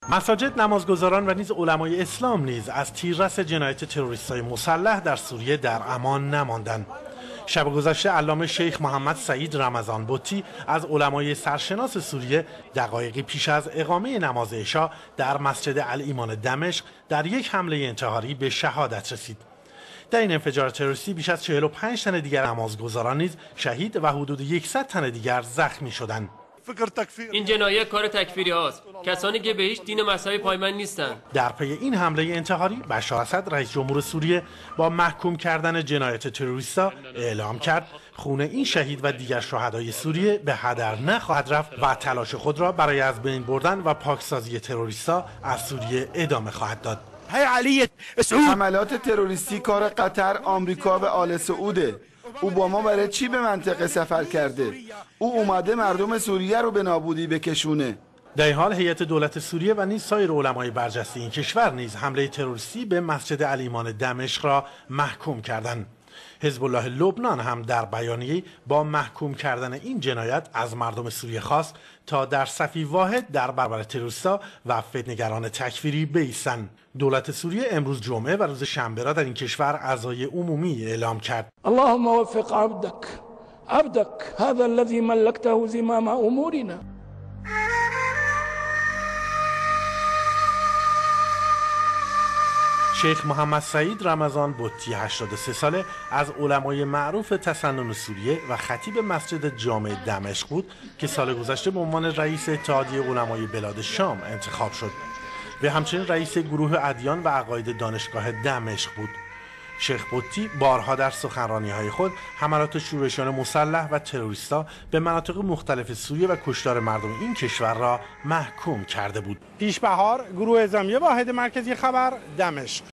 مساجد، نمازگزاران و نیز علمای اسلام نیز از تیررس جنایت تروریست‌های مسلح در سوریه در امان نماندند. شب گذشته علامه شیخ محمد سعید رمضان بوتی از علمای سرشناس سوریه دقایقی پیش از اقامه نماز عشا در مسجد الایمان دمشق در یک حمله انتحاری به شهادت رسید. در این انفجار تروریستی بیش از 45 تن دیگر نمازگزاران نیز شهید و حدود 100 تن دیگر زخمی شدند. این جنایت کار تکفیری هاست. کسانی که به هیچ دین مذهبی پایبند نیستند. در پی این حمله انتحاری بشار اسد رئیس جمهور سوریه با محکوم کردن جنایت تروریستا اعلام کرد خون این شهید و دیگر شهدای سوریه به هدر نخواهد رفت و تلاش خود را برای از بین بردن و پاکسازی تروریستا از سوریه ادامه خواهد داد. حملات تروریستی کار قطر، آمریکا و آل سعوده. اوباما برای چی به منطقه سفر کرده؟ او اومده مردم سوریه رو به نابودی بکشونه. در این حال هیئت دولت سوریه و نیز سایر علمای برجسته این کشور نیز حمله تروریستی به مسجد الایمان دمشق را محکوم کردند. حزب الله لبنان هم در بیانیه‌ای با محکوم کردن این جنایت از مردم سوریه خواست تا در صفی واحد در برابر تروریست‌ها و فتنه‌گران تکفیری بایستند. دولت سوریه امروز جمعه و روز شنبه را در این کشور عزای عمومی اعلام کرد. اللهم وفق عبدك هذا الذي ملكته زمام امورنا. شیخ محمد سعید رمضان بوتی 83 ساله از علمای معروف تسنن سوریه و خطیب مسجد جامع دمشق بود که سال گذشته به عنوان رئیس اتحادیه علمای بلاد شام انتخاب شد و همچنین رئیس گروه ادیان و عقاید دانشگاه دمشق بود. شیخ بوتی بارها در سخنرانی‌های خود حملات شورشیان مسلح و تروریستا به مناطق مختلف سوریه و کشتار مردم این کشور را محکوم کرده بود. پیشبهار، گروه اعزامی واحد مرکزی خبر، دمشق.